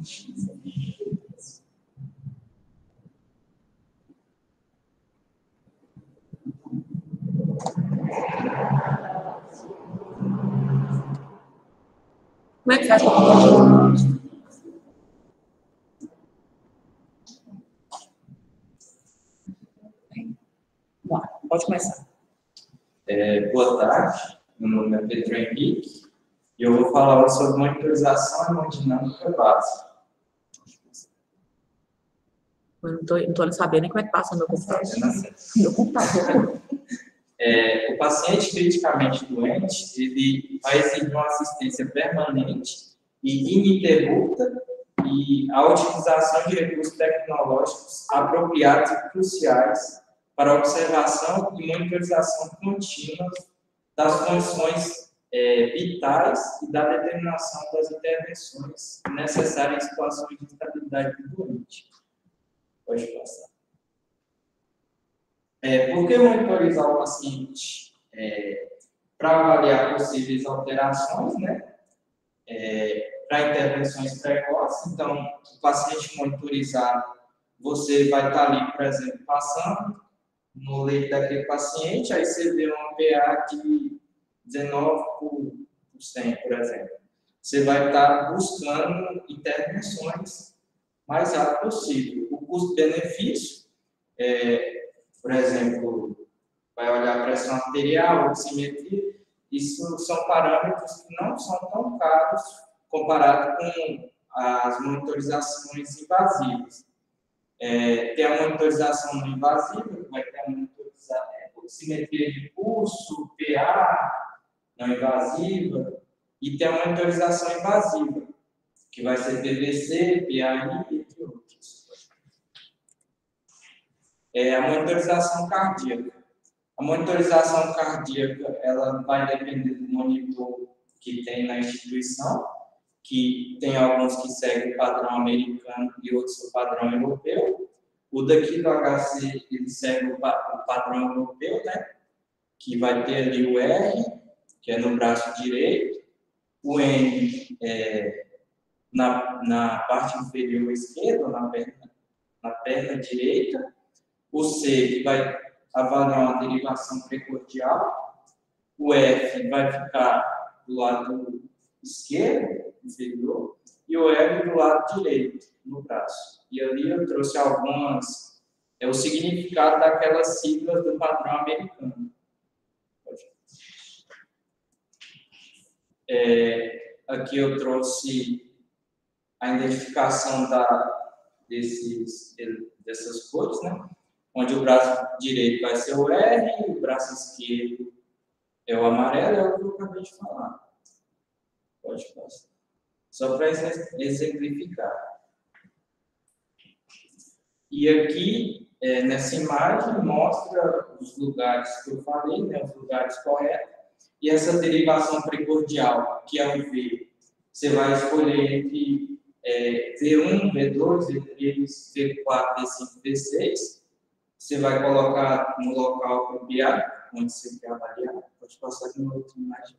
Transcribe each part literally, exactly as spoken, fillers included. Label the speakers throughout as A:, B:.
A: Como é que faz para Pode começar.
B: É, boa tarde, meu nome é Pedro Henrique e eu vou falar sobre monitorização hemodinâmica básica.
A: Eu não estou sabendo nem como é que passa no meu computador. Meu computador.
B: É, o paciente criticamente doente, ele vai exigir uma assistência permanente e ininterrupta e a utilização de recursos tecnológicos apropriados e cruciais para a observação e monitorização contínua das condições é, vitais e da determinação das intervenções necessárias em situações de estabilidade do doente. Pode passar. É, por que monitorizar o paciente? É, para avaliar possíveis alterações, né? É, para intervenções precoces. Então, o paciente monitorizado, você vai estar ali, por exemplo, passando no leito daquele paciente, aí você vê uma P A de dezenove por cento, por exemplo. Você vai estar buscando intervenções mais rápido possível. O custo-benefício, é, por exemplo, vai olhar a pressão arterial, oximetria, isso são parâmetros que não são tão caros comparado com as monitorizações invasivas. É, tem a monitorização não invasiva, que vai ter a monitorização, é, oximetria de pulso, P A não invasiva, e tem a monitorização invasiva, que vai ser P V C, P A I, entre outros. É, a monitorização cardíaca. A monitorização cardíaca, ela vai depender do monitor que tem na instituição, que tem alguns que seguem o padrão americano e outros o padrão europeu. O daqui do H C, ele segue o padrão europeu, né? Que vai ter ali o R, que é no braço direito, o N é na, na parte inferior esquerda, na perna, na perna direita, o C, que vai avaliar uma derivação precordial, o F vai ficar do lado esquerdo, inferior, e o L do lado direito, no braço. E ali eu trouxe algumas, é o significado daquelas siglas do padrão americano. É, aqui eu trouxe a identificação da, desses, dessas cores, né? Onde o braço direito vai ser o R, e o braço esquerdo é o amarelo, é o que eu acabei de falar. Pode passar. Só para exemplificar. E aqui, é, nessa imagem, mostra os lugares que eu falei, né, os lugares corretos, e essa derivação precordial, que é o V, você vai escolher entre é, V um, V dois, V três, V quatro, V cinco, V seis, você vai colocar no local apropriado, onde você quer avaliar. Pode passar aqui uma outra imagem.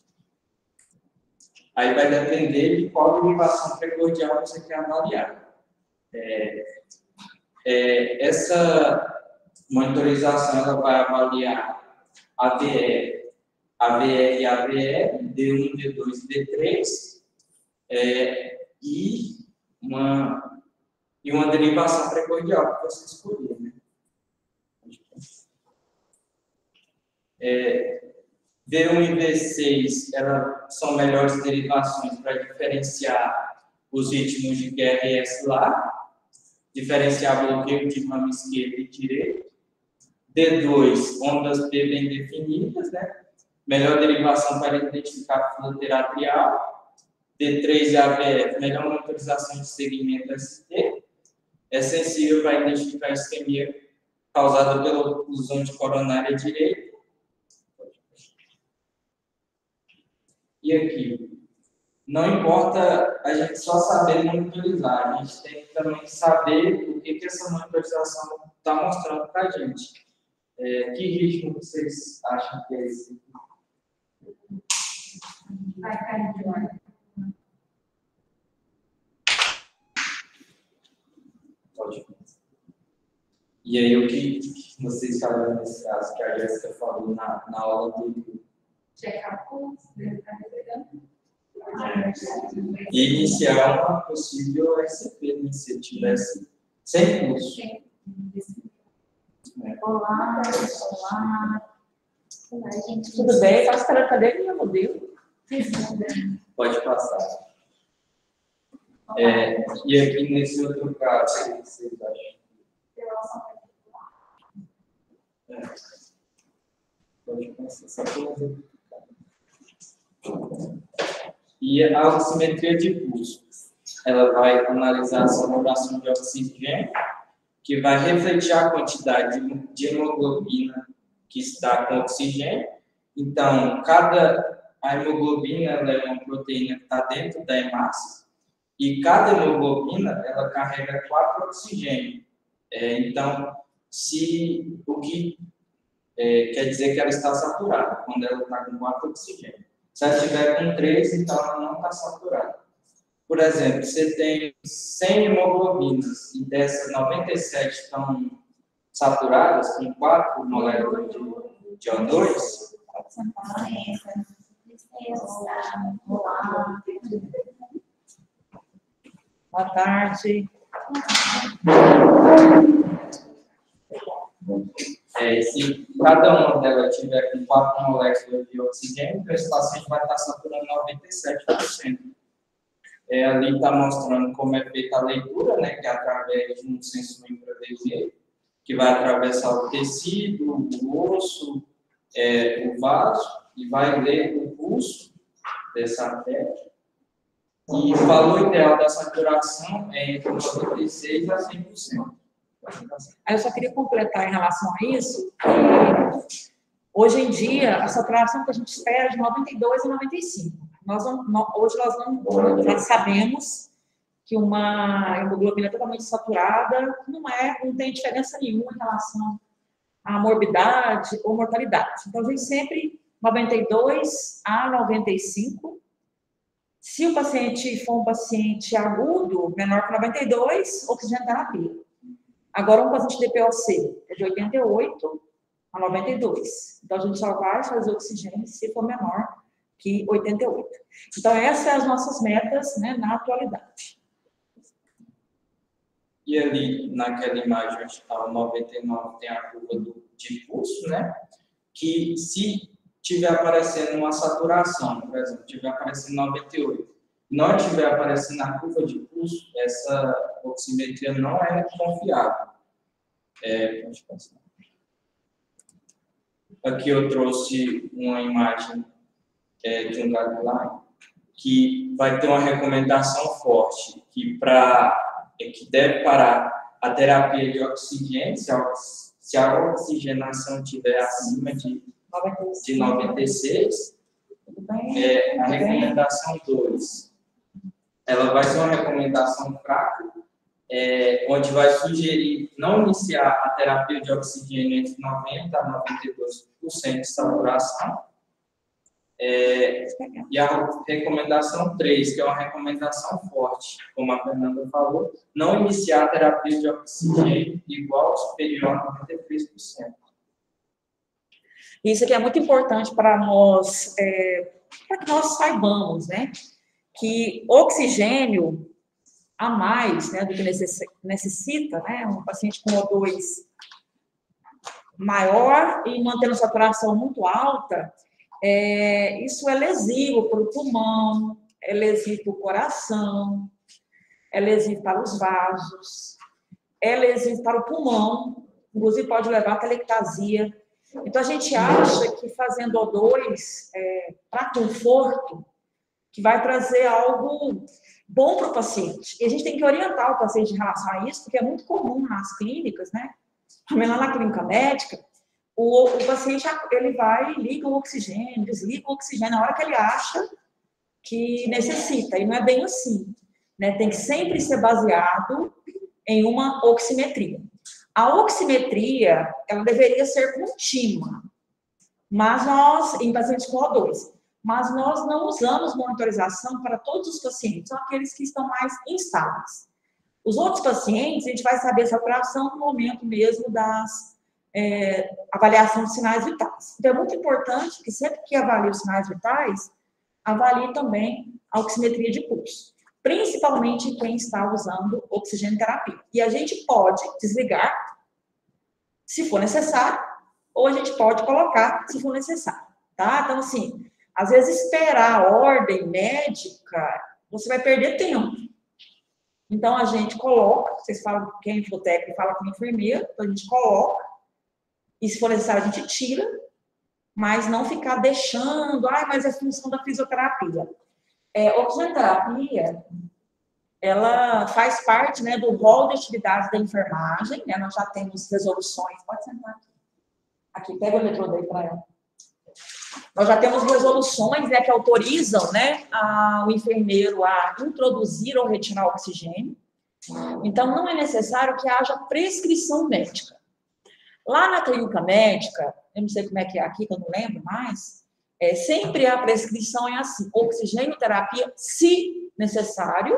B: Aí vai depender de qual derivação precordial você quer avaliar. É, é, essa monitorização ela vai avaliar a V R, a V R e a V R, D um, D dois e D três, é, e, uma, e uma derivação precordial que você escolher. Né? É, V um e V seis ela, são melhores derivações para diferenciar os ritmos de Q R S lá, diferenciar bloqueio de ramo esquerdo e direito. D dois, ondas P bem definidas, né? Melhor derivação para identificar fronteira atrial. D três e A V F, melhor monitorização de segmento S T. É sensível para identificar isquemia causada pela oclusão de coronária direita. E aqui, não importa a gente só saber monitorizar, a gente tem que também saber o que, que essa monitorização está mostrando para a gente. É, que ritmo vocês acham que é esse?
C: Vai cair de ordem.
B: E aí, o que vocês fazem nesse caso, que a Jéssica falou na, na aula do...
C: Checar curso, deve estar recebendo.
B: E iniciar uma possível S C P, né, se tivesse sem curso. É.
A: Olá, olá.
C: Olá, gente.
A: Tudo bem? Só esperando, cadê minha modelo?
B: Pode passar. É, e aqui nesse outro caso, o que vocês acham? É. Pode passar, só para E a oximetria de pulso, ela vai analisar a saturação de oxigênio, que vai refletir a quantidade de hemoglobina que está com oxigênio. Então, cada a hemoglobina ela é uma proteína que está dentro da hemácia, e cada hemoglobina ela carrega quatro oxigênios. É, então, se o que é, quer dizer que ela está saturada, quando ela está com quatro oxigênios. Se ela estiver com três, então ela não está saturada. Por exemplo, você tem cem hemoglobinas e dessas noventa e sete estão saturadas com quatro moléculas de, de O dois.
A: Olá. Boa tarde.
B: É, se cada uma delas tiver com quatro moléculas de oxigênio, esse paciente vai estar saturando noventa e sete por cento. É, ali está mostrando como é feita a leitura, né, que é através de um sensor infravermelho, que vai atravessar o tecido, o osso, é, o vaso, e vai ler o pulso dessa artéria. E o valor ideal da saturação é entre noventa e seis por cento a cem por cento.
A: Aí eu só queria completar em relação a isso, que hoje em dia a saturação que a gente espera é de noventa e dois a noventa e cinco. Nós não, nós, hoje nós não nós sabemos que uma hemoglobina totalmente saturada não, é, não tem diferença nenhuma em relação à morbidade ou mortalidade. Então, a gente sempre noventa e dois a noventa e cinco. Se o paciente for um paciente agudo, menor que noventa e dois, oxigênio terapia. Agora, um paciente de D P O C é de oitenta e oito a noventa e dois. Então, a gente só vai fazer oxigênio se for menor que oitenta e oito. Então, essas são as nossas metas, né, na atualidade.
B: E ali, naquela imagem onde está o noventa e nove, tem a curva do, de pulso, né? Que se tiver aparecendo uma saturação, por exemplo, tiver aparecendo noventa e oito, não tiver aparecendo na curva de pulso, essa oximetria não é confiável. É, pode passar. Aqui eu trouxe uma imagem é, de um guideline que vai ter uma recomendação forte que, pra, é, que deve parar a terapia de oxigênio, se a, se a oxigenação estiver acima de, de noventa e seis, é, a recomendação dois. Ela vai ser uma recomendação fraca, é, onde vai sugerir não iniciar a terapia de oxigênio entre noventa a noventa e dois por cento de saturação. É, e a recomendação três, que é uma recomendação forte, como a Fernanda falou, não iniciar a terapia de oxigênio igual ou superior a noventa e três por cento.
A: Isso aqui é muito importante para nós, é, para que nós saibamos, né, que oxigênio a mais, né, do que necessita, né, um paciente com O dois maior e mantendo saturação muito alta, é, isso é lesivo para o pulmão, é lesivo para o coração, é lesivo para os vasos, é lesivo para o pulmão, inclusive pode levar a telectasia. Então, a gente acha que fazendo O dois é, para conforto, que vai trazer algo bom para o paciente. E a gente tem que orientar o paciente em relação a isso, porque é muito comum nas clínicas, né? Também lá na clínica médica, o, o paciente ele vai, liga o oxigênio, desliga o oxigênio na hora que ele acha que necessita. E não é bem assim, né? Tem que sempre ser baseado em uma oximetria. A oximetria, ela deveria ser contínua, mas nós, em pacientes com O dois, mas nós não usamos monitorização para todos os pacientes, são aqueles que estão mais instáveis. Os outros pacientes, a gente vai saber essa alteração no momento mesmo das é, avaliação de sinais vitais. Então, é muito importante que sempre que avalie os sinais vitais, avalie também a oximetria de pulso, principalmente quem está usando oxigênio terapia. E a gente pode desligar, se for necessário, ou a gente pode colocar, se for necessário, tá? Então, assim, às vezes esperar a ordem médica, você vai perder tempo. Então, a gente coloca, vocês falam, quem é infotécnico fala com o enfermeiro, então a gente coloca, e se for necessário a gente tira, mas não ficar deixando, ai, mas é função da fisioterapia. É, oxigenoterapia, ela faz parte, né, do rol de atividades da enfermagem, né, nós já temos resoluções, pode sentar aqui, aqui, pega o eletrodo aí para ela. Nós já temos resoluções, né, que autorizam, né, a, o enfermeiro a introduzir ou retirar oxigênio. Então, não é necessário que haja prescrição médica. Lá na clínica médica, eu não sei como é que é aqui, que eu não lembro mais, é, sempre a prescrição é assim, oxigênio terapia, se necessário,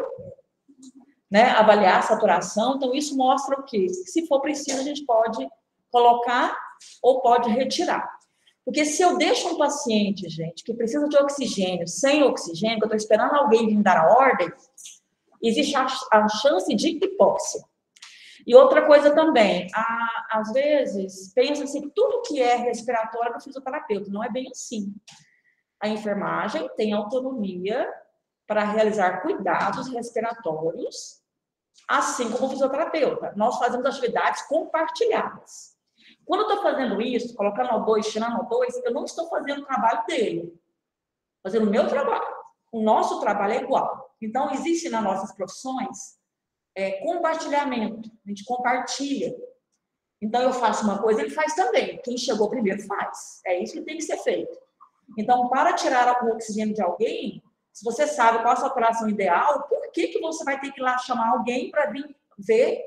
A: né, avaliar a saturação. Então, isso mostra o quê? Se for preciso, a gente pode colocar ou pode retirar. Porque se eu deixo um paciente, gente, que precisa de oxigênio, sem oxigênio, que eu estou esperando alguém vir dar a ordem, existe a, a chance de hipóxia. E outra coisa também, a, às vezes, pensa-se que tudo que é respiratório é do fisioterapeuta. Não é bem assim. A enfermagem tem autonomia para realizar cuidados respiratórios, assim como o fisioterapeuta. Nós fazemos atividades compartilhadas. Quando eu estou fazendo isso, colocando O dois, tirando O dois, eu não estou fazendo o trabalho dele, fazendo o meu trabalho. O nosso trabalho é igual. Então, existe nas nossas profissões é, compartilhamento. A gente compartilha. Então, eu faço uma coisa, ele faz também. Quem chegou primeiro faz. É isso que tem que ser feito. Então, para tirar o oxigênio de alguém, se você sabe qual a saturação ideal, por que, que você vai ter que ir lá chamar alguém para vir ver?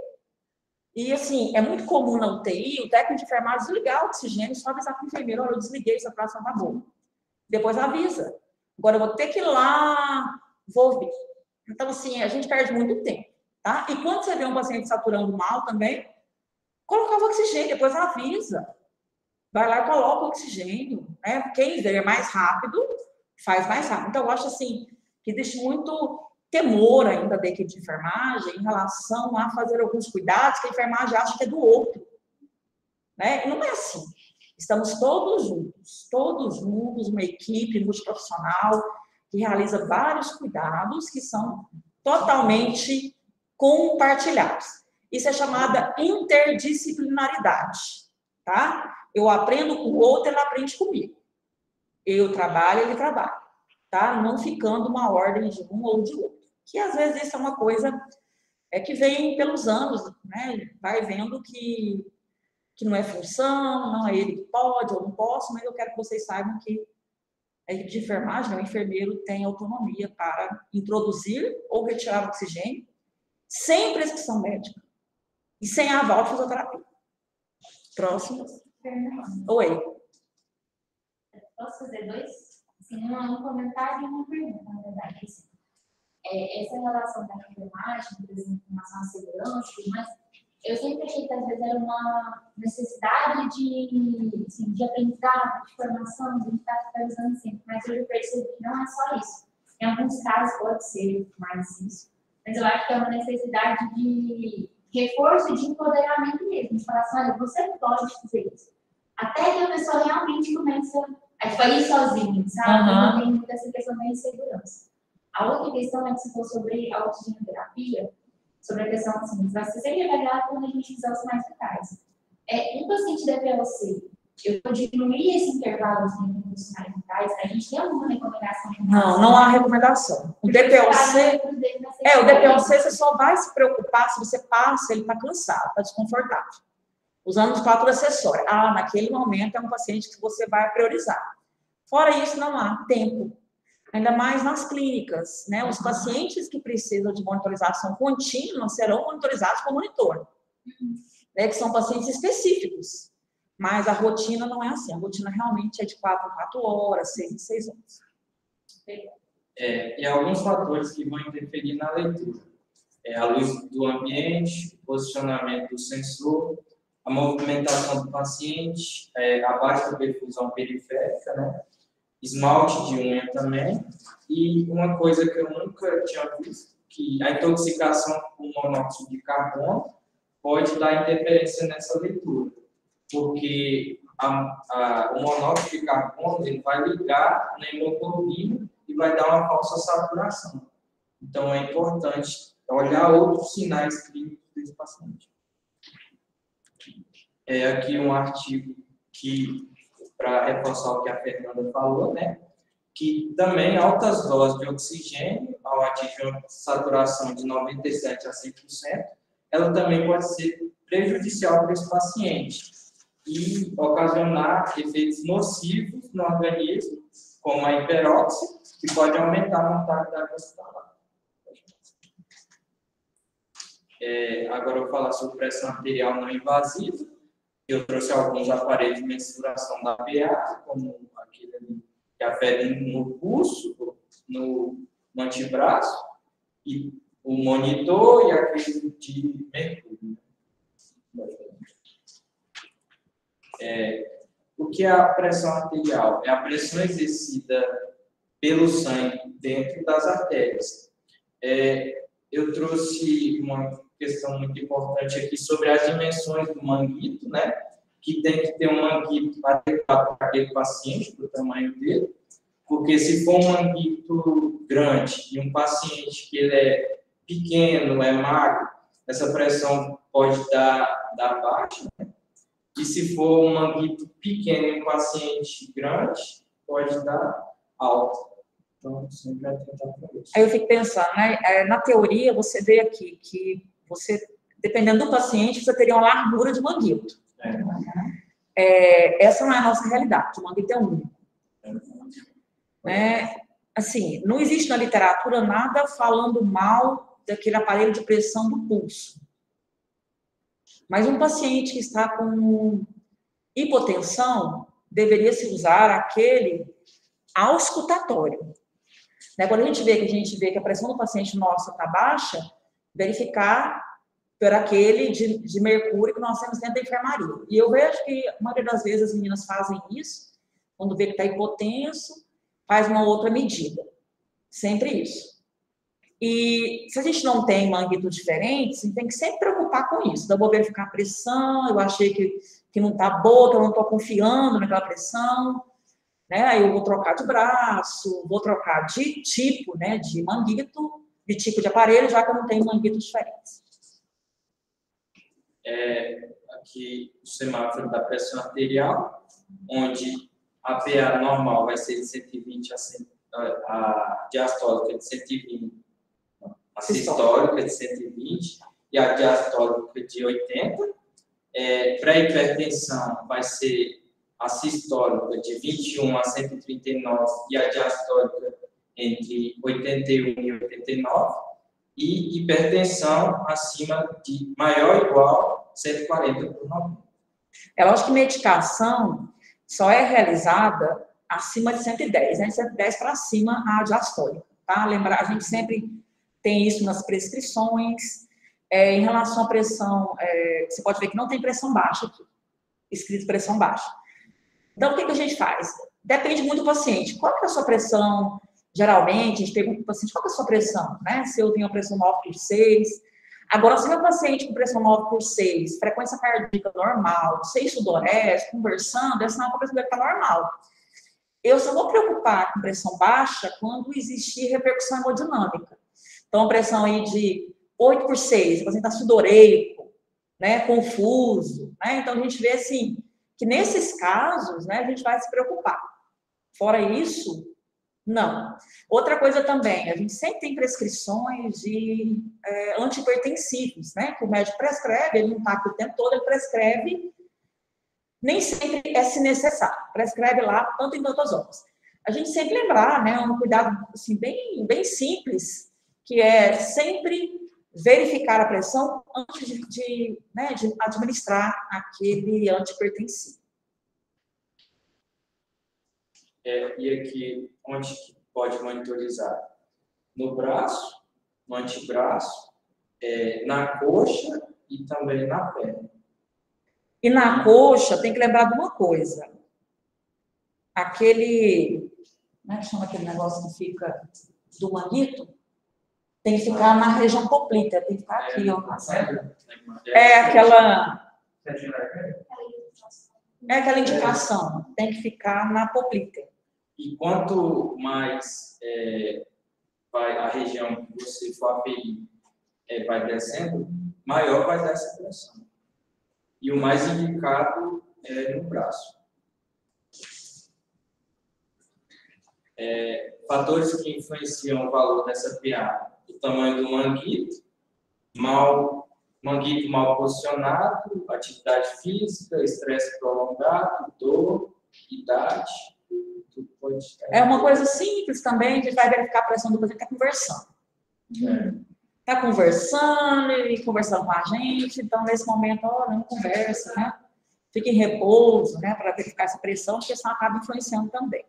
A: E, assim, é muito comum na U T I, o técnico de enfermagem desligar o oxigênio, só avisar para o enfermeiro, olha, eu desliguei, a saturação está boa. Depois avisa. Agora, eu vou ter que ir lá, vou ver. Então, assim, a gente perde muito tempo, tá? E quando você vê um paciente saturando mal também, colocar o oxigênio, depois avisa. Vai lá e coloca o oxigênio, né? Quem ver mais rápido, faz mais rápido. Então, eu acho, assim, que existe muito temor ainda da equipe de enfermagem em relação a fazer alguns cuidados que a enfermagem acha que é do outro, né? E não é assim. Estamos todos juntos, todos juntos, uma equipe multiprofissional que realiza vários cuidados que são totalmente compartilhados. Isso é chamada interdisciplinaridade, tá? Eu aprendo com o outro, ele aprende comigo. Eu trabalho, ele trabalha, tá? Não ficando uma ordem de um ou de outro. Que às vezes isso é uma coisa é, que vem pelos anos, né? Vai vendo que, que não é função, não é ele que pode ou não posso, mas eu quero que vocês saibam que a equipe de enfermagem, o enfermeiro tem autonomia para introduzir ou retirar oxigênio sem prescrição médica e sem aval de fisioterapia. Próximo. Oi.
C: Posso fazer dois? Assim, um comentário e uma pergunta, na verdade. Assim, é, essa relação da enfermagem, por exemplo, com relação à segurança, mas eu sempre achei que às vezes era uma necessidade de, assim, de aprendizado, de formação, de estar atualizando sempre, mas eu percebo que não é só isso. Em alguns casos pode ser mais isso, mas eu acho que é uma necessidade de reforço e de empoderamento mesmo, de falar assim, olha, você pode fazer isso. Até que a pessoa realmente começa a ir sozinha, sabe? Uhum. Não tem muita essa questão da insegurança. A outra questão é que se for sobre a oxigenoterapia, sobre a questão assim, vai ser sempre avaliado quando a gente fizer os sinais vitais. É, um paciente D P O C, eu vou diminuir esse intervalo assim, dos sinais vitais, a gente tem alguma recomendação?
A: Não, não há recomendação. O D P O C, é, o D P O C você só vai se preocupar se você passa, ele está cansado, está desconfortável. Usando os quatro acessórios. Ah, naquele momento é um paciente que você vai priorizar. Fora isso, não há tempo. Ainda mais nas clínicas, né? Os pacientes que precisam de monitorização contínua serão monitorizados com monitor. Né? Que são pacientes específicos. Mas a rotina não é assim. A rotina realmente é de quatro em quatro horas, seis em seis horas.
B: É, e alguns fatores que vão interferir na leitura. é, a luz do ambiente, o posicionamento do sensor, a movimentação do paciente, é, a baixa perfusão periférica, né? Esmalte de unha também. E uma coisa que eu nunca tinha visto, que a intoxicação por monóxido de carbono pode dar interferência nessa leitura, porque a, a, o monóxido de carbono ele vai ligar na hemoglobina e vai dar uma falsa saturação. Então, é importante olhar outros sinais clínicos desse paciente. É aqui um artigo que, para reforçar o que a Fernanda falou, né, que também altas doses de oxigênio, ao atingir uma saturação de noventa e sete a cem por cento, ela também pode ser prejudicial para esse paciente e ocasionar efeitos nocivos no organismo, como a hiperóxia, que pode aumentar a mortalidade hospitalar. É, agora eu vou falar sobre pressão arterial não invasiva. Eu trouxe alguns aparelhos de mensuração da P A, como aquele ali, que afeta no pulso, no, no antebraço, e o monitor e aquele de mercúrio. É, o que é a pressão arterial? É a pressão exercida pelo sangue dentro das artérias. É, eu trouxe uma questão muito importante aqui sobre as dimensões do manguito, né? Que tem que ter um manguito adequado para aquele paciente, para o tamanho dele, porque se for um manguito grande e um paciente que ele é pequeno, é magro, essa pressão pode dar, dar baixa, né? E se for um manguito pequeno e um paciente grande, pode dar alta. Então, sempre vai tentar para isso.
A: Aí eu fico pensando, né? Na teoria, você vê aqui que você, dependendo do paciente, você teria uma largura de manguito.
B: É.
A: É, essa não é a nossa realidade, o manguito é único. Né? Assim, não existe na literatura nada falando mal daquele aparelho de pressão do pulso. Mas um paciente que está com hipotensão, deveria se usar aquele auscultatório. Né? Quando a gente vê que a gente vê que a pressão do paciente nossa está baixa, verificar por aquele de, de mercúrio que nós temos dentro da enfermaria. E eu vejo que a maioria das vezes as meninas fazem isso, quando vê que está hipotenso, faz uma outra medida. Sempre isso. E se a gente não tem manguitos diferentes, a gente tem que sempre preocupar com isso. Então, eu vou verificar a pressão, eu achei que, que não está boa, que eu não estou confiando naquela pressão. Né? Aí eu vou trocar de braço, vou trocar de tipo, né, de manguito, de tipo de aparelho, já que eu não tenho manguitos diferentes.
B: É, aqui o semáforo da pressão arterial, onde a P A normal vai ser de cento e vinte a cem, a diastólica de cento e vinte, a sistólica de cento e vinte e a diastólica de oitenta. É, para hipertensão vai ser a sistólica de vinte e um a cento e trinta e nove e a diastólica entre oitenta e um e oitenta e nove. E hipertensão acima de maior ou igual a cento e quarenta por noventa.
A: É lógico que medicação só é realizada acima de cento e dez, né? De cento e dez para cima a diastólica, tá? Lembrar, a gente sempre tem isso nas prescrições. É, em relação à pressão, é, você pode ver que não tem pressão baixa aqui, escrito pressão baixa. Então, o que, que a gente faz? Depende muito do paciente. Qual que é a sua pressão? Geralmente, a gente pergunta para o paciente, qual que é a sua pressão? Né? Se eu tenho uma pressão nove por seis. Agora, se meu paciente com pressão nove por seis, frequência cardíaca normal, sem sudorese, conversando, essa não é uma pressão que está normal. Eu só vou preocupar com pressão baixa quando existir repercussão hemodinâmica. Então, a pressão aí de oito por seis, o paciente está sudoreico, né, confuso. Né? Então, a gente vê assim, que nesses casos, né, a gente vai se preocupar. Fora isso, não. Outra coisa também, a gente sempre tem prescrições de é, antihipertensivos, né? Que o médico prescreve, ele não está aqui o tempo todo, ele prescreve, nem sempre é se necessário, prescreve lá tanto em tantas horas. A gente sempre lembrar, né? Um cuidado assim, bem, bem simples, que é sempre verificar a pressão antes de, de, né, de administrar aquele antihipertensivo.
B: É, e aqui, onde que pode monitorizar? No braço, no antebraço, é, na coxa e também na perna.
A: E na coxa, tem que lembrar de uma coisa. Aquele, como é que chama aquele negócio que fica do manguito? Tem que ficar na região poplítea, tem que ficar aqui, ó. É aquela... É aquela indicação, tem que ficar na poplítea.
B: E quanto mais é, vai a região que você for aferir é, vai descendo, maior vai dar essa pressão. E o mais indicado é no braço. É, fatores que influenciam o valor dessa P A: o tamanho do manguito, mal, manguito mal posicionado, atividade física, estresse prolongado, dor, idade. Tudo pode estar.
A: É uma coisa simples também, a gente vai verificar a pressão do paciente que está conversando. Está é. conversando e conversando com a gente, então nesse momento, ó, não conversa, né? Fica em repouso, né, para verificar essa pressão, porque senão acaba influenciando também.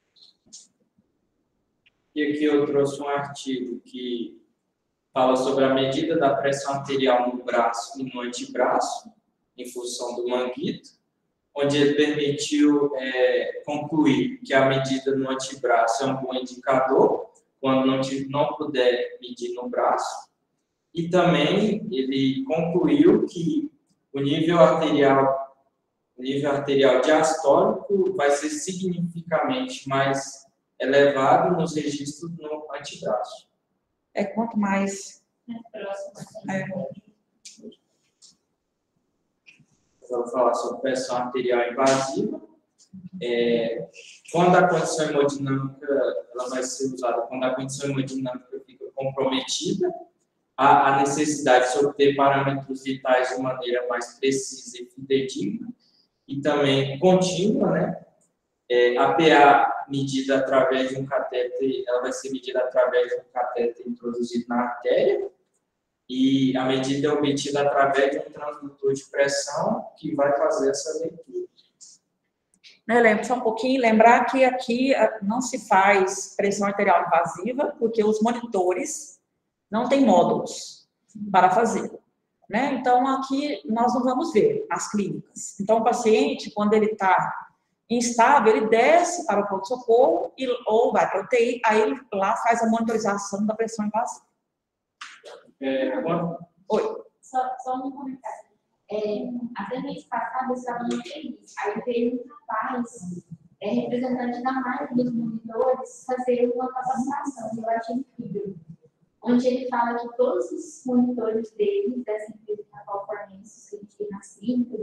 B: E aqui eu trouxe um artigo que fala sobre a medida da pressão arterial no braço e no antebraço, em função do manguito, onde ele permitiu é, concluir que a medida no antebraço é um bom indicador, quando não, não puder medir no braço. E também ele concluiu que o nível arterial, o nível arterial diastólico vai ser significativamente mais elevado nos registros no antebraço.
A: É quanto mais... É.
B: Vou falar sobre pressão arterial invasiva. É, quando a condição hemodinâmica ela vai ser usada, quando a condição hemodinâmica fica comprometida, há a necessidade de obter parâmetros vitais de maneira mais precisa e fidedigna e também contínua, né? É, a P A medida através de um catéter, ela vai ser medida através de um catéter introduzido na artéria, e a medida é obtida através de um transdutor de pressão que vai fazer essa leitura.
A: Lembra só um pouquinho, lembrar que aqui não se faz pressão arterial invasiva, porque os monitores não têm módulos para fazer, né? Então, aqui nós não vamos ver as clínicas. Então, o paciente, quando ele está instável, ele desce para o pronto-socorro ou vai para a U T I, aí ele lá faz a monitorização da pressão invasiva.
B: É, quando...
A: Oi.
C: Só, só um comentário. É, até mês passado eu estava no U T I, aí veio um rapaz, é, representante da marca dos monitores, fazer uma capacitação, eu achei incrível, onde ele fala que todos os monitores dele, dessa empresa na qual fornece, que a gente tem nas clínicas,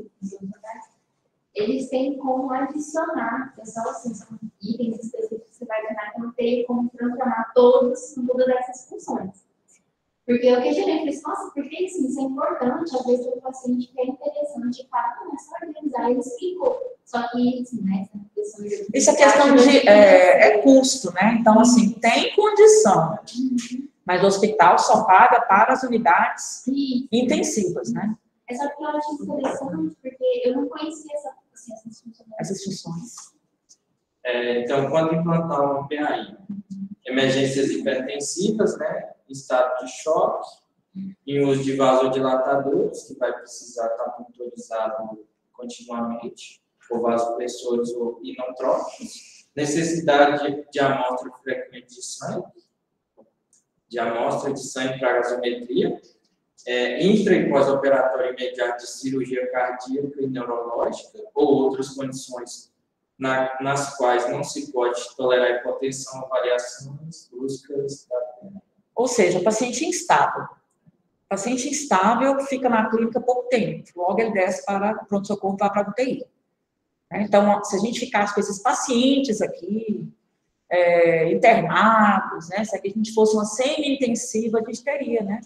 C: eles têm como adicionar, é só assim, são itens específicos que você vai ganhar, que não tem como transformar todos com todas essas funções. Porque eu questionei, falei, nossa, porque assim, isso é importante, às vezes o paciente que é interessante, e fala, não, é só organizar, ele explicou. Só que, assim, né, essa questão de...
A: Isso é questão de é, é custo, né? Então, assim, tem condição, mas o hospital só paga para as unidades Sim. intensivas, né?
C: É só que eu acho interessante, porque eu não conhecia essa, assim, essas funções.
A: Essas funções.
B: É, então, quando implantar uma P A I, emergências hipertensivas, né, em estado de choque, em uso de vasodilatadores, que vai precisar estar monitorizado continuamente, ou vasopressores ou inotrópicos, necessidade de, de amostra frequente de sangue, de amostra de sangue para gasometria, é, intra e pós-operatório imediato de cirurgia cardíaca e neurológica, ou outras condições na, nas quais não se pode tolerar hipotensão ou variações bruscas da pena.
A: Ou seja, o paciente instável. O paciente instável fica na clínica pouco tempo, logo ele desce para o pronto-socorro e vai para a U T I. Então, se a gente ficasse com esses pacientes aqui, é, internados, né, se aqui a gente fosse uma semi-intensiva, a gente teria, né,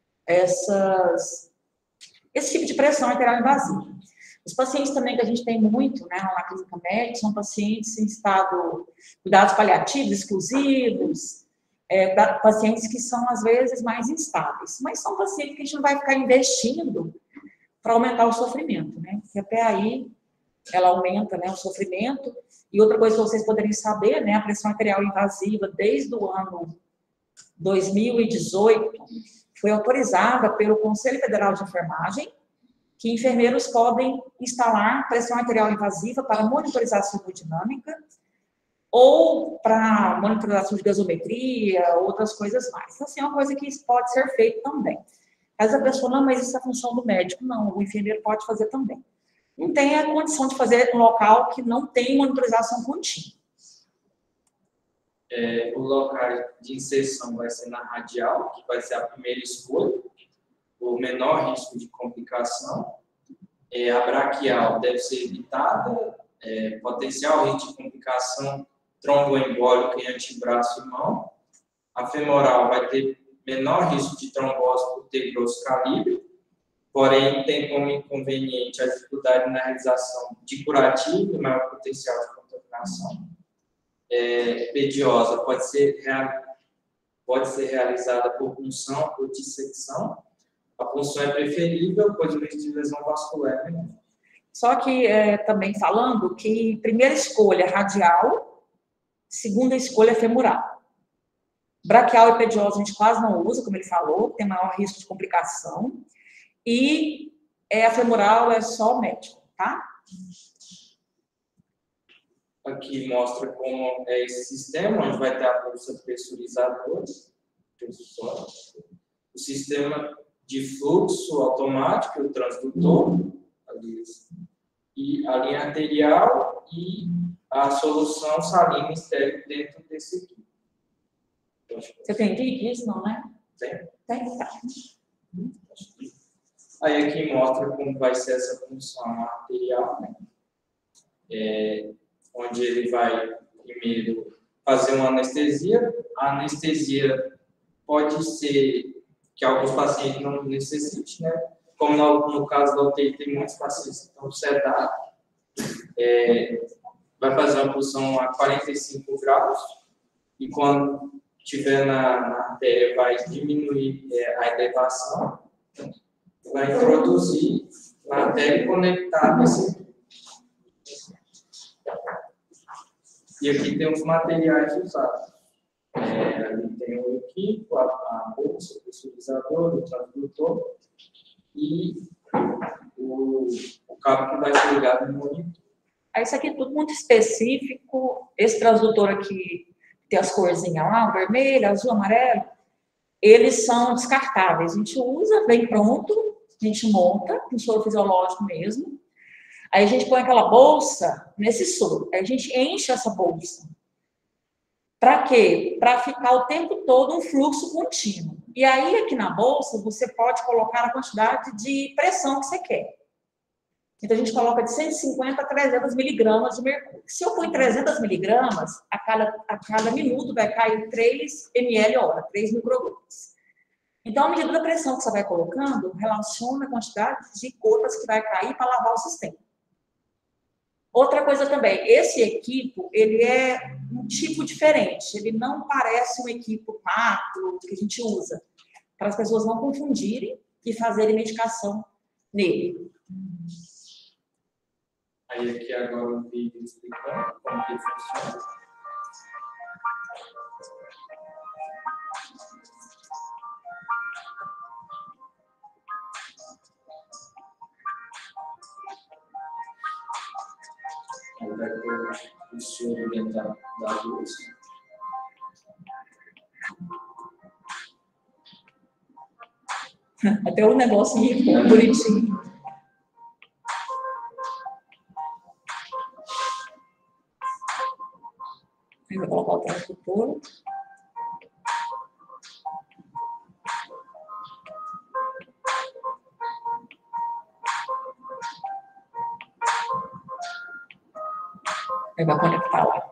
A: essas, esse tipo de pressão arterial invasiva. Os pacientes também que a gente tem muito, né, na clínica médica, são pacientes em estado cuidados paliativos exclusivos, é, da, pacientes que são, às vezes, mais instáveis. Mas são pacientes que a gente não vai ficar investindo para aumentar o sofrimento, né? Porque a P A I, ela aumenta, né, o sofrimento. E outra coisa que vocês poderiam saber, né, a pressão arterial invasiva, desde o ano dois mil e dezoito, foi autorizada pelo Conselho Federal de Enfermagem, que enfermeiros podem instalar pressão arterial invasiva para monitorização hemodinâmica ou para monitorização de gasometria, outras coisas mais. Então, assim, é uma coisa que pode ser feita também. Mas a pessoa, não, mas isso é a função do médico. Não, o enfermeiro pode fazer também. Não tem a condição de fazer um local que não tem monitorização contínua.
B: É, o local de inserção vai ser na radial, que vai ser a primeira escolha, o menor risco de complicação. É, a braquial deve ser evitada, é, potencial risco de complicação tromboembólica em antebraço e mão. A femoral vai ter menor risco de trombose por ter grosso calibre, porém tem como inconveniente a dificuldade na realização de curativo e maior potencial de contaminação. É, pediosa pode ser, pode ser realizada por punção ou dissecção. A punção é preferível, pois o risco de lesão vascular é menor.
A: Só que, é, também falando que primeira escolha é radial, segunda escolha é femoral. Braquial e pediosa a gente quase não usa, como ele falou, tem maior risco de complicação. E é, a femoral é só médico, tá?
B: Aqui mostra como é esse sistema, onde vai ter a bolsa pressurizadora, o sistema de fluxo automático, o transdutor, e a linha arterial e a solução salina estéril dentro desse aqui.
A: Você tem isso, não, né?
B: Tem.
A: Tem, tá.
B: Aí aqui mostra como vai ser essa função arterial, né? É, onde ele vai primeiro fazer uma anestesia. A anestesia pode ser que alguns pacientes não necessitem, né? Como no, no caso da U T I, tem muitos pacientes que estão sedados. É, vai fazer uma punção a quarenta e cinco graus e quando estiver na, na artéria vai diminuir é, a elevação, vai introduzir na artéria e conectar nesse. E aqui tem os materiais usados. É, ali tem o equipo, a, a bolsa, o pressurizador, o transdutor e o, o cabo que vai ser ligado no monitor.
A: Isso aqui é tudo muito específico. Esse transdutor aqui tem as corzinhas lá, vermelho, azul, amarelo. Eles são descartáveis. A gente usa, vem pronto, a gente monta, com soro fisiológico mesmo. Aí a gente põe aquela bolsa nesse soro. Aí a gente enche essa bolsa. Para quê? Para ficar o tempo todo um fluxo contínuo. E aí, aqui na bolsa, você pode colocar a quantidade de pressão que você quer. Então, a gente coloca de cento e cinquenta a trezentos miligramas de mercúrio. Se eu pôr trezentos miligramas, a cada, a cada minuto vai cair três mililitros hora, três microgramas. Então, à medida da pressão que você vai colocando, relaciona a quantidade de gotas que vai cair para lavar o sistema. Outra coisa também, esse equipo, ele é um tipo diferente. Ele não parece um equipo macro que a gente usa, para as pessoas não confundirem e fazerem medicação nele.
B: Aí aqui agora o vídeo explicando como que funciona. Aí vai pôr o soro dentro da, da luz.
A: Até o negócio ficou bonitinho. Aí vou colocar o transdutor. Aí vai conectar lá.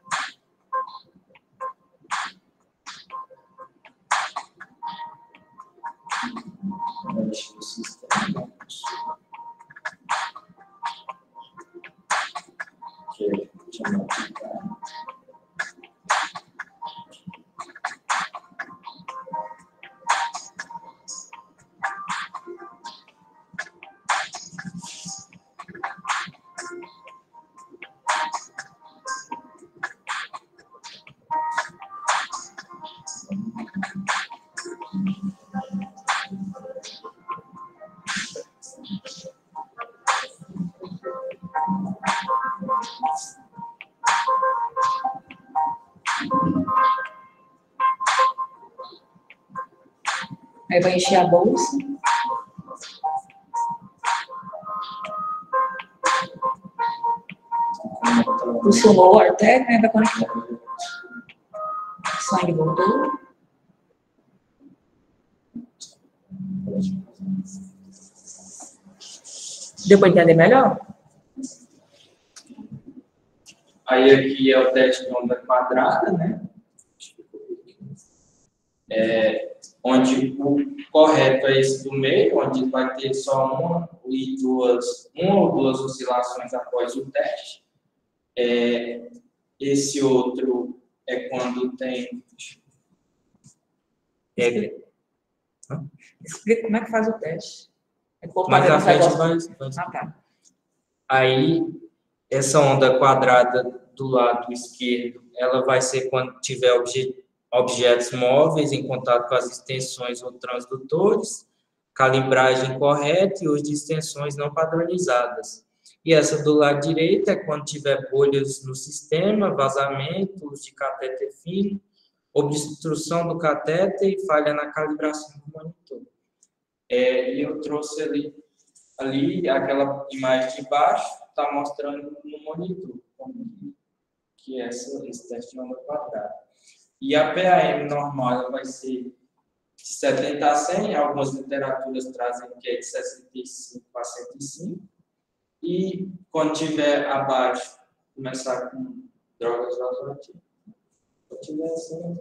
B: Mexe o sistema. Que chama aplicar.
A: Aí vai encher a bolsa. Funcionou a artéria, né? Vai conectar. O sangue voltou. Deu para entender melhor?
B: Aí aqui é o teste de onda quadrada, né? É, onde o correto é esse do meio, onde vai ter só uma, e duas, uma ou duas oscilações após o teste. É, esse outro é quando tem...
A: É, explica como é que faz o teste. É
B: mais à frente vai...
A: Ah, tá.
B: Aí, essa onda quadrada do lado esquerdo, ela vai ser quando tiver obje, objetos móveis em contato com as extensões ou transdutores, calibragem correta e uso de extensões não padronizadas. E essa do lado direito é quando tiver bolhas no sistema, vazamento, uso de catéter fino, obstrução do catéter e falha na calibração do monitor. É, e eu trouxe ali, ali aquela imagem de baixo, está mostrando no monitor, que é essa, esse teste de onda quadrada. E a P A M normal ela vai ser de setenta a cem, algumas literaturas trazem que é de sessenta e cinco a cento e cinco. E quando tiver abaixo, começar com drogas vasoativas. Quando tiver assim,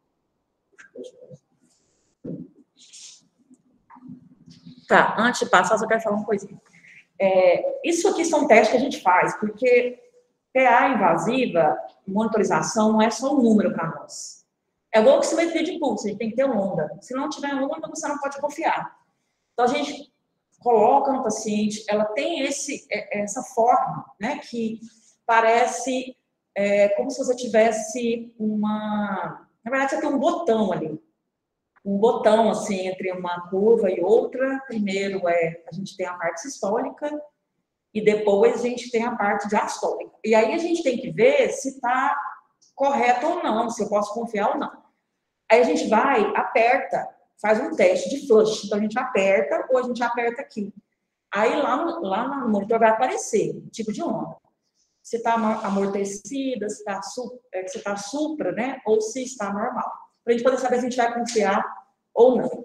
A: tá, antes de passar, só quero falar uma coisinha. É, isso aqui são testes que a gente faz, porque P A invasiva, monitorização, não é só um número para nós. É igual oximetria de pulso, a gente tem que ter onda. Se não tiver onda, você não pode confiar. Então, a gente coloca no paciente, ela tem esse, essa forma, né, que parece é, como se você tivesse uma... Na verdade, você tem um botão ali. Um botão, assim, entre uma curva e outra. Primeiro, é, a gente tem a parte sistólica e depois a gente tem a parte diastólica. E aí a gente tem que ver se está correto ou não, se eu posso confiar ou não. Aí a gente vai, aperta, faz um teste de flush. Então, a gente aperta ou a gente aperta aqui. Aí, lá no, lá no monitor vai aparecer o tipo de onda. Se está amortecida, se está é, se tá supra, né? Ou se está normal. Para a gente poder saber se a gente vai confiar ou não.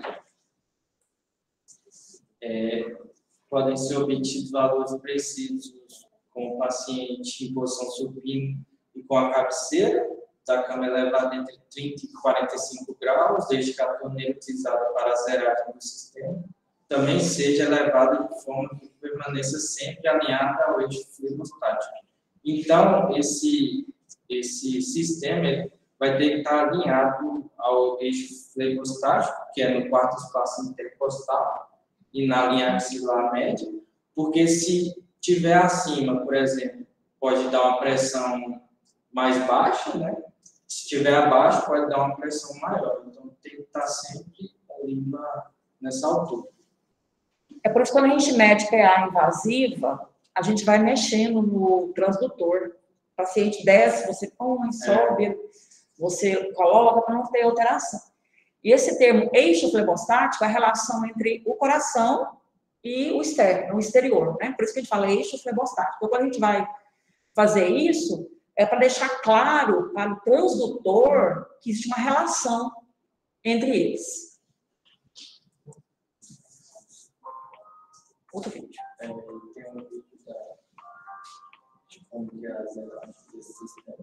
B: É, podem ser obtidos valores precisos com o paciente em posição supina e com a cabeceira da cama elevada entre trinta e quarenta e cinco graus, desde que a torneira utilizada para a zeragem do sistema também seja elevada de forma que permaneça sempre alinhada ao eixo flebostático. Então, esse, esse sistema vai ter que estar alinhado ao eixo flebostático, que é no quarto espaço intercostal, e na linha axilar média, porque se tiver acima, por exemplo, pode dar uma pressão mais baixa, né? Se tiver abaixo, pode dar uma pressão maior. Então, tem que estar sempre ali na, nessa altura.
A: É por isso que quando a gente mede P A invasiva, a gente vai mexendo no transdutor. O paciente desce, você põe, sobe, é. Você coloca para não ter alteração. E esse termo eixo flebostático é a relação entre o coração e o externo, o exterior, né? Por isso que a gente fala eixo flebostático. Então, quando a gente vai fazer isso, é para deixar claro para o transdutor que existe uma relação entre eles. Outro vídeo.
B: É, tem um vídeo da, de como que as elétricas desse sistema.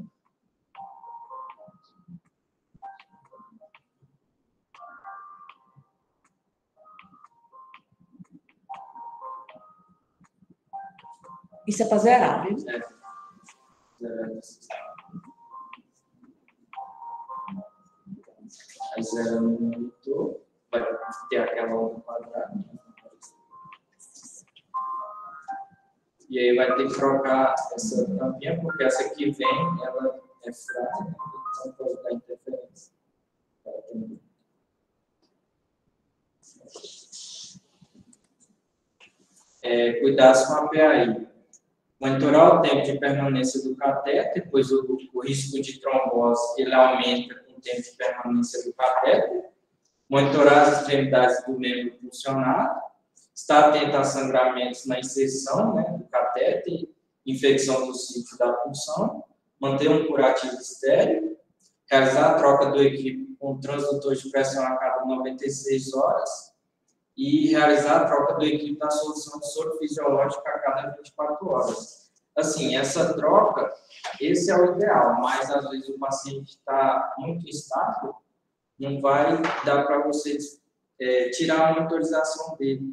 A: Isso é para zerar, viu?
B: É. Zerar esse sistema. Aí zera no monitor, vai ter aquela onda quadrada. E aí vai ter que trocar essa tampinha, porque essa aqui vem, ela é fraca, então pode dar interferência. É, cuidar com a P A I. Monitorar o tempo de permanência do catéter, pois o, o risco de trombose ele aumenta com o tempo de permanência do catéter. Monitorar as extremidades do membro pulsionado. Estar atento a sangramentos na inserção, né, do catéter, infecção do ciclo da punção. Manter um curativo estéril. Realizar a troca do equipe com transdutor de pressão a cada noventa e seis horas. E realizar a troca do equipe da solução de soro fisiológica a cada vinte e quatro horas. Assim, essa troca, esse é o ideal, mas às vezes o paciente está muito instável, não vai dar para você é, tirar a monitorização dele.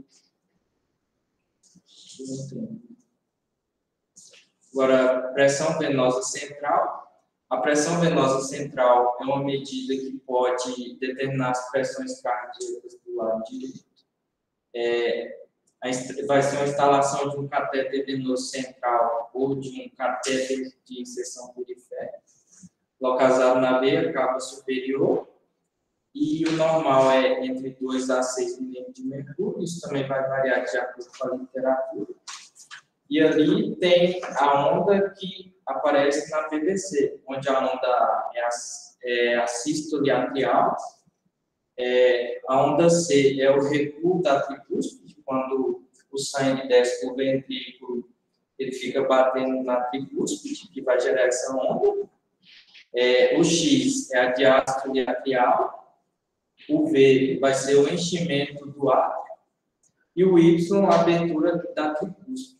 B: Agora, pressão venosa central. A pressão venosa central é uma medida que pode determinar as pressões cardíacas do lado direito. É, vai ser uma instalação de um catéter venoso central ou de um catéter de inserção periférica, localizado na veia cava superior, e o normal é entre dois a seis milímetros de mercúrio, isso também vai variar de acordo com a literatura. E ali tem a onda que aparece na P V C, onde a onda é a, é a sístole atrial. É, a onda C é o recuo da tricúspide, quando o sangue desce por ventrículo, ele fica batendo na tricúspide, que vai gerar essa onda. É, o X é a diástole atrial, o V vai ser o enchimento do átrio, e o Y a abertura da tricúspide.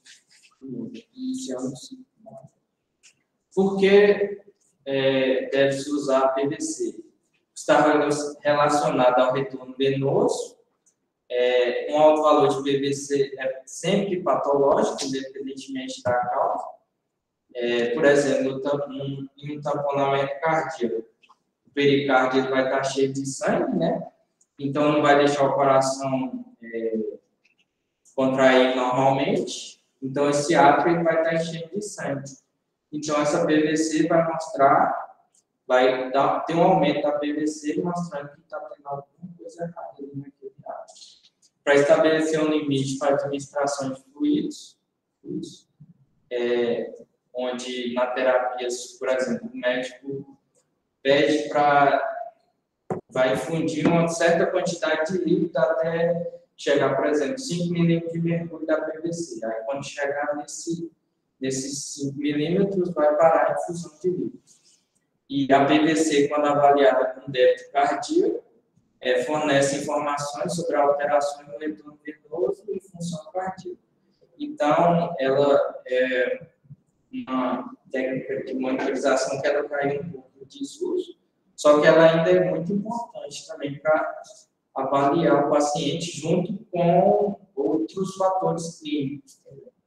B: Por que é, deve-se usar a P V C? Está relacionado ao retorno venoso. É, um alto valor de P V C é sempre patológico, independentemente da causa. É, por exemplo, um, em um tamponamento cardíaco, o pericárdio vai estar cheio de sangue, né? Então não vai deixar o coração é, contrair normalmente. Então esse átrio vai estar cheio de sangue. Então essa P V C vai mostrar, vai dar, ter um aumento da P V C mostrando que está tendo alguma coisa errada ali naquele átrio. Para estabelecer um limite para a administração de fluidos, fluidos é, onde na terapia, por exemplo, o médico pede para vai infundir uma certa quantidade de líquido até chegar, por exemplo, cinco milímetros de mercúrio da P V C. Aí, quando chegar nesse, nesses cinco milímetros, vai parar a infusão de líquido. E a P V C, quando avaliada com débito cardíaco, é, fornece informações sobre alterações no retorno venoso e função cardíaca. Então, ela é uma técnica de monitorização que ela caiu um pouco em desuso, só que ela ainda é muito importante também para avaliar o paciente junto com outros fatores clínicos.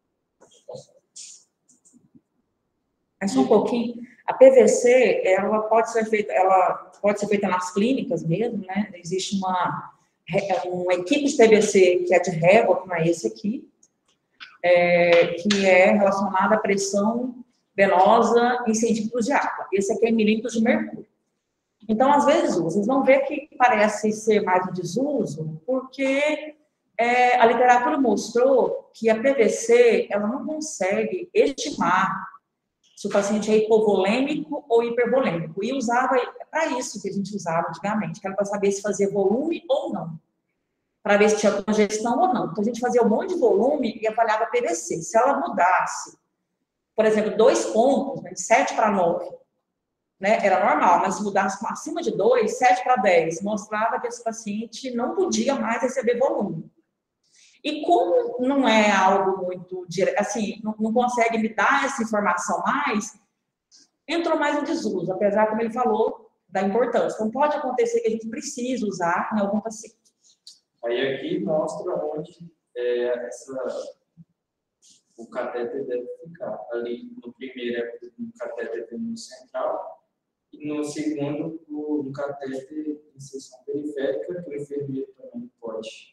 A: É só um pouquinho. A P V C, ela pode ser feita, ela pode ser feita nas clínicas mesmo, né? Existe uma, uma equipe de P V C que é de régua, como é esse aqui, é, que é relacionada à pressão venosa em centímetros de água. Esse aqui é em milímetros de mercúrio. Então, às vezes, vocês vão ver que parece ser mais um desuso, porque é, a literatura mostrou que a P V C, ela não consegue estimar se o paciente é hipovolêmico ou hipervolêmico. E usava, para isso que a gente usava antigamente, que era para saber se fazia volume ou não. Para ver se tinha congestão ou não. Então, a gente fazia um monte de volume e avaliava a P V C. Se ela mudasse, por exemplo, dois pontos, né, de sete para nove, né, era normal, mas se mudasse acima de dois, sete para dez, mostrava que esse paciente não podia mais receber volume. E como não é algo muito direto, assim, não, não consegue me dar essa informação mais, entrou mais em desuso, apesar, como ele falou, da importância. Então, pode acontecer que a gente precise usar em algum paciente.
B: Aí aqui mostra onde é, essa, o catéter deve ficar. Ali no primeiro é um catéter venoso central, e no segundo, um catéter de inserção periférica, que o enfermeiro também pode.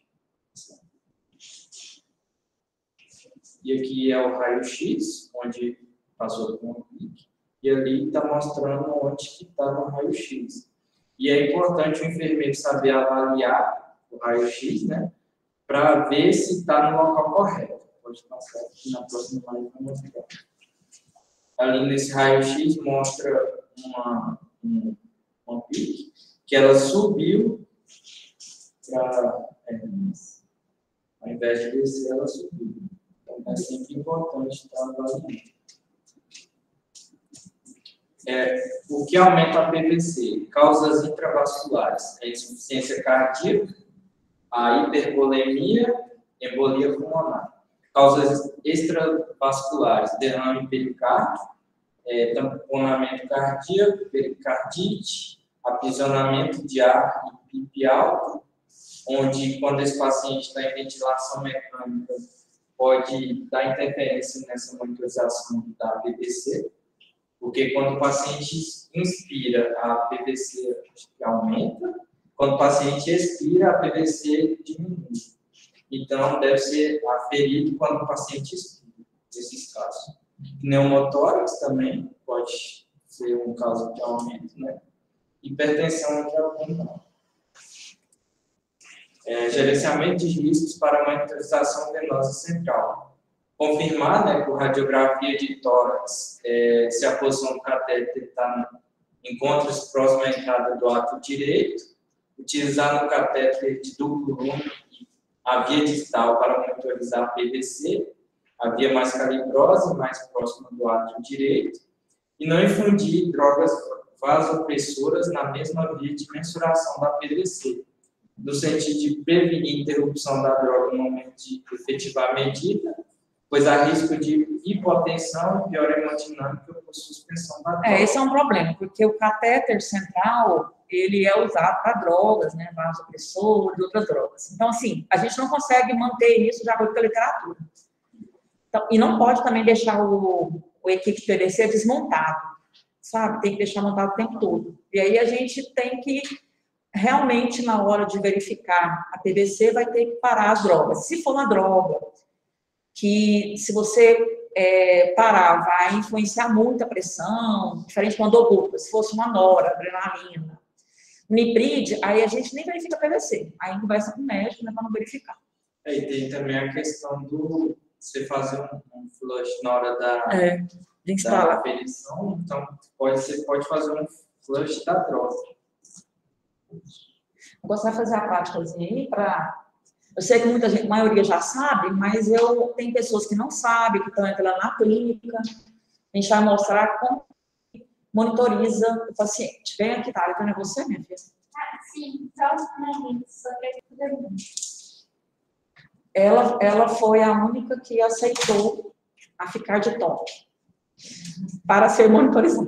B: E aqui é o raio-x, onde passou por um clique, e ali está mostrando onde que está no raio-x. E é importante o enfermeiro saber avaliar o raio-x, né, para ver se está no local correto. pode passar aqui na próxima live para mostrar. Ali nesse raio-x mostra uma, uma, uma pique que ela subiu para, é, ao invés de descer, ela subiu. Então é sempre importante estar avaliando. É, o que aumenta a P V C? Causas intravasculares, a insuficiência cardíaca, a hipervolemia, embolia pulmonar. Causas extravasculares, derrame pericárdio, é, tamponamento cardíaco, pericardite, aprisionamento de ar e pipi alto, onde quando esse paciente está em ventilação mecânica, pode dar interferência nessa monitorização da P V C. Porque quando o paciente inspira, a P V C aumenta, quando o paciente expira, a P V C diminui. Então, deve ser aferido quando o paciente expira, nesses casos. Pneumotórax também pode ser um caso de aumento, né? Hipertensão intraabdominal. É, gerenciamento de riscos para a monitorização venosa central. Confirmar, né, por radiografia de tórax, é, se a posição do catéter está encontra-se próximo à entrada do ato direito, utilizar no catéter de duplo rumo a via distal para monitorizar a P V C, a via mais calibrose, mais próxima do ato direito, e não infundir drogas vasopressoras na mesma via de mensuração da P V C, no sentido de prevenir interrupção da droga no momento de efetivar a medida, pois há risco de hipotensão e pior hemodinâmica por suspensão da droga.
A: É, esse é um problema, porque o catéter central, ele é usado para drogas, né, vasopressor e outras drogas. Então, assim, a gente não consegue manter isso de acordo com a literatura. Então, e não pode também deixar o, o equipe P V C desmontado, sabe? Tem que deixar montado o tempo todo. E aí a gente tem que, realmente, na hora de verificar a P V C, vai ter que parar as drogas. Se for uma droga que, se você é, parar, vai influenciar muito a pressão, diferente de uma dobuta, se fosse uma nora, adrenalina, niprid, aí a gente nem verifica a P V C, aí conversa com o médico, né, para não verificar.
B: É, e tem também a questão do você fazer um, um flush na hora da,
A: é, de
B: da aferição, então pode, você pode fazer um flush da droga.
A: Eu gostaria de fazer a práticazinha aí para... Eu sei que muita gente, a maioria já sabe, mas eu tem pessoas que não sabem, que estão entrando na clínica. A gente vai mostrar como monitoriza o paciente. Vem aqui, tá? Então é você, minha filha?
C: Ah, sim, só sobre
A: ela, ela foi a única que aceitou a ficar de toque para ser monitorizada.